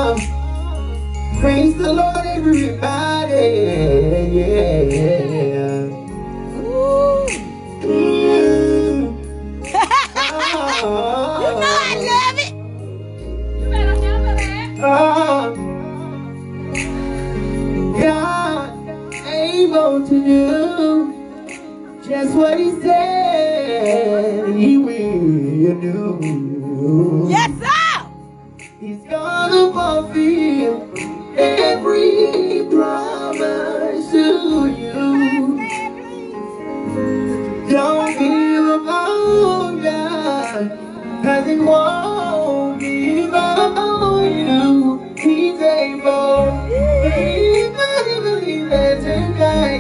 Praise the Lord, everybody. Yeah. You know I love it. You better remember that. God able to do just what He said He will do. Yes, sir. He's gonna fulfill every promise to you. Don't give up on God, 'cause He won't give up on you. He's able. Anybody believe that tonight?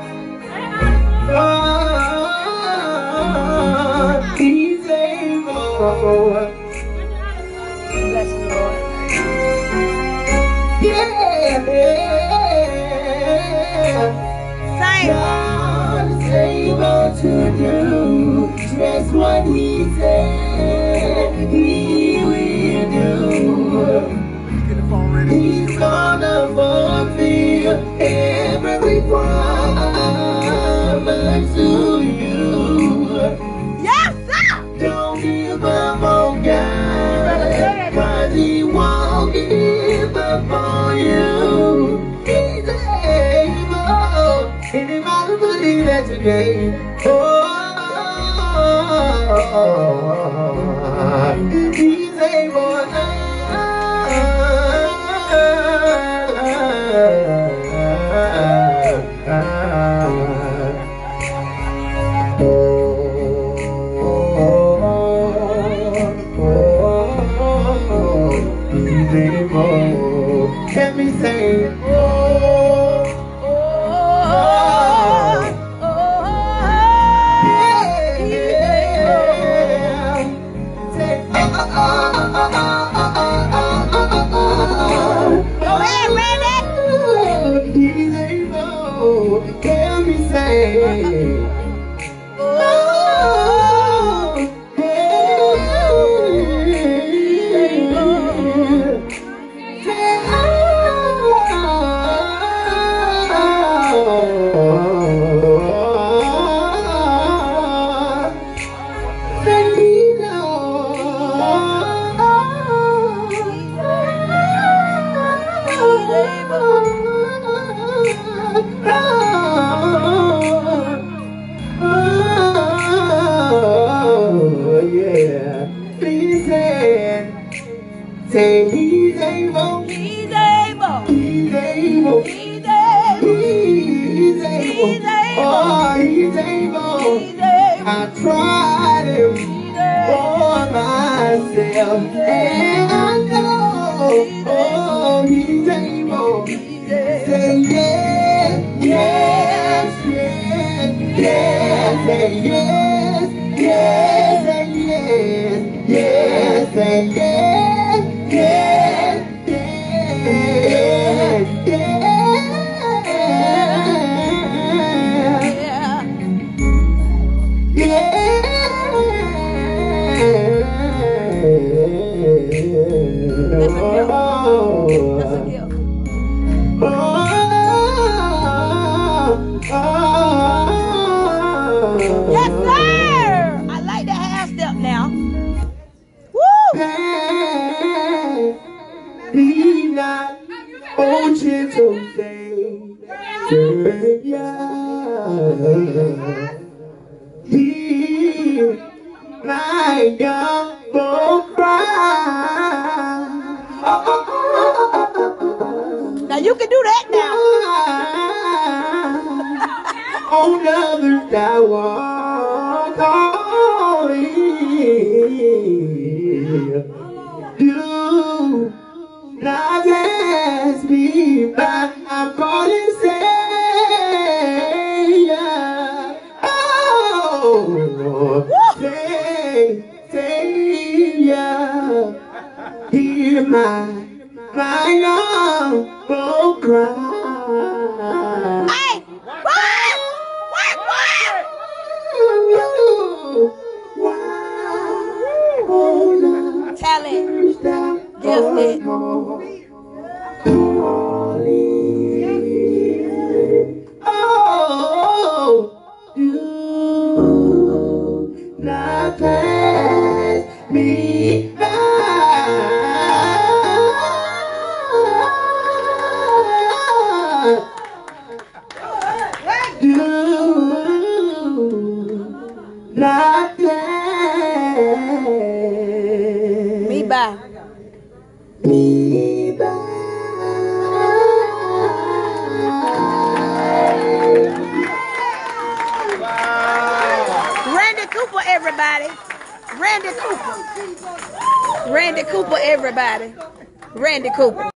Oh, He's able. Bless you, Lord. Yeah. God is able to do just what He said He will do. He's gonna fulfill every promise to you. Yes, sir. Don't give up on God, 'cause He won't give up on you. He's able. Anybody believe that today? Oh, He's able. Let me say, Go ahead, Randy. He's able. Let me say, say He's able. He's able. He's able. He's able. He's able. Oh, He's able. He's able. I tried Him for myself, and I know, oh, He's able. Say yes, yes, yes, yes, say yes, yes, say yes, yes, say yes, yes, yes, yes, Yes, sir. I like the half step now. Woo! Be not ocean to say, He my young boy cry. Now you can do that now. On others I walk only. Do not pass me by. I'm calling Savior. Oh, Savior, hear my humble cry. Hey, work! Talent, gifted. Me bye. Me bye. Randy Cooper, everybody. Randy Cooper. Randy Cooper, everybody. Randy Cooper.